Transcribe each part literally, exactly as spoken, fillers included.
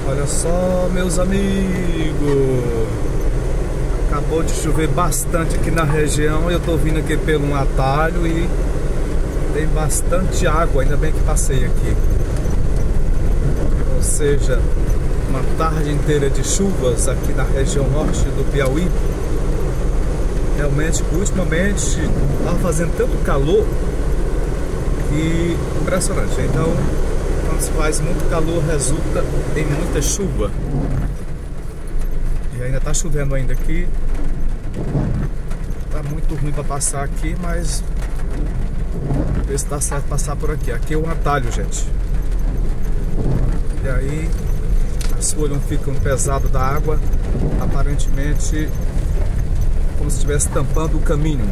Olha só, meus amigos, acabou de chover bastante aqui na região. Eu tô vindo aqui pelo um atalho e tem bastante água, ainda bem que passei aqui. Ou seja, uma tarde inteira de chuvas aqui na região norte do Piauí. Realmente, ultimamente, tá fazendo tanto calor que impressionante. Então, quando se faz muito calor, resulta em muita chuva. E ainda tá chovendo ainda aqui. Tá muito ruim para passar aqui, mas ver se tá certo passar por aqui. Aqui é um atalho, gente. E aí as folhas não ficam pesadas da água, aparentemente como se estivesse tampando o caminho.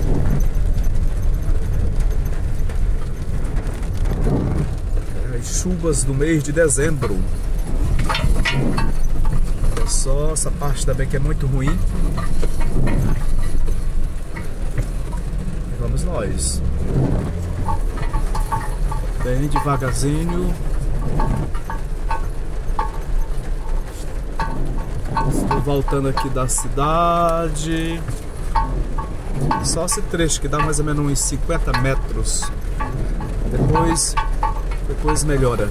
Chuvas do mês de dezembro. Olha só, essa parte também que é muito ruim. E vamos nós. Bem devagarzinho. Estou voltando aqui da cidade. Só esse trecho que dá mais ou menos uns cinquenta metros. Depois Depois melhora.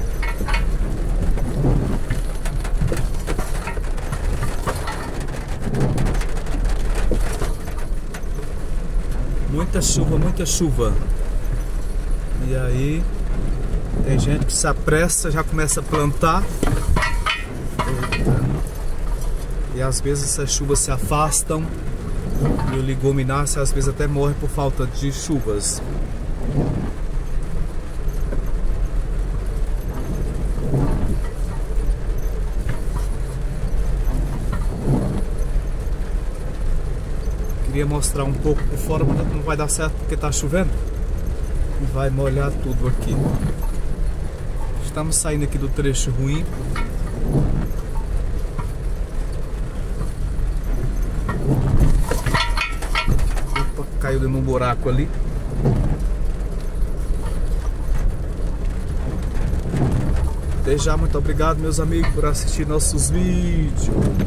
Muita chuva, muita chuva. E aí tem gente que se apressa, já começa a plantar. Eita. E às vezes essas chuvas se afastam e o legumináceo às vezes até morre por falta de chuvas. Queria mostrar um pouco por fora, mas não vai dar certo porque está chovendo e vai molhar tudo aqui. Estamos saindo aqui do trecho ruim. Opa, caiu dentro de um buraco ali. Desde já, muito obrigado, meus amigos, por assistir nossos vídeos.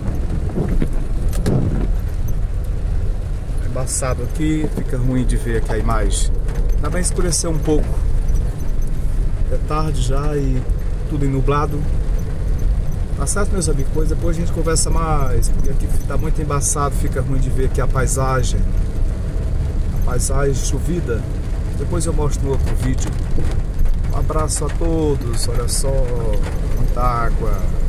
Embaçado aqui, fica ruim de ver aqui a imagem. Ainda bem escureceu um pouco. É tarde já e tudo nublado. Tá certo, meus amigos? Pois depois a gente conversa mais. Porque aqui tá muito embaçado, fica ruim de ver aqui a paisagem. A paisagem chovida. Depois eu mostro no outro vídeo. Um abraço a todos. Olha só, muita água.